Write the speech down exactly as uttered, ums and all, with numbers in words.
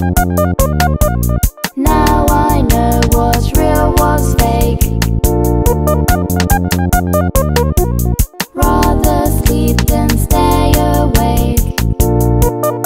Now I know what's real, what's fake. Rather sleep than